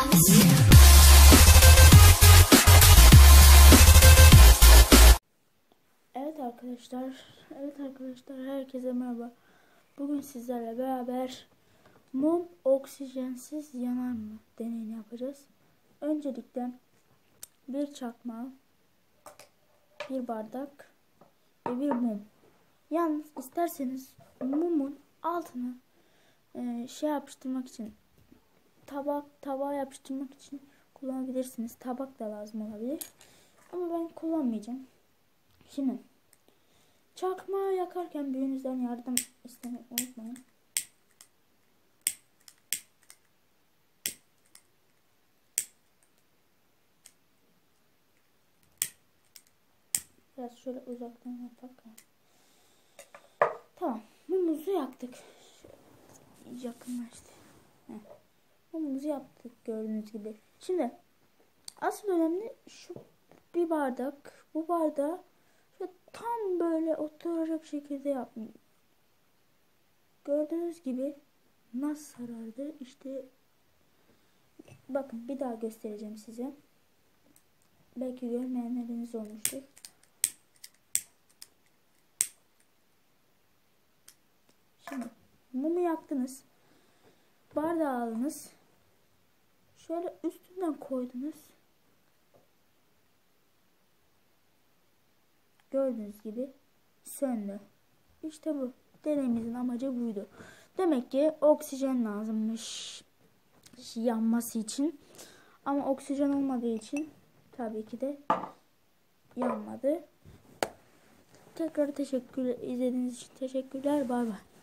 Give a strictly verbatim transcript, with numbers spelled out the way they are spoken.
Evet arkadaşlar, evet arkadaşlar herkese merhaba. Bugün sizlerle beraber mum oksijensiz yanar mı deneyini yapacağız. Öncelikle bir çakma, bir bardak ve bir mum. Yalnız isterseniz mumun altına e, şey yapıştırmak için, tabak tabağa yapıştırmak için kullanabilirsiniz. Tabak da lazım olabilir. Ama ben kullanmayacağım. Şimdi çakmağı yakarken büyüğünüzden yardım istemeyi unutmayın. Biraz şöyle uzaktan yapak. Tamam. Mumumuzu yaktık. Şöyle yakınlaştı. Heh. Mumumuzu yaptık gördüğünüz gibi. Şimdi asıl önemli şu bir bardak. Bu bardağı şöyle tam böyle oturacak şekilde yapmayın. Gördüğünüz gibi nasıl sarardı? İşte bakın bir daha göstereceğim size. Belki görmeyenleriniz olmuştur. Şimdi mumu yaktınız. Bardağı aldınız. Şöyle üstünden koydunuz. Gördüğünüz gibi söndü. İşte bu. Deneyimizin amacı buydu. Demek ki oksijen lazımmış yanması için. Ama oksijen olmadığı için tabii ki de yanmadı. Tekrar teşekkür izlediğiniz için teşekkürler. Bay bay.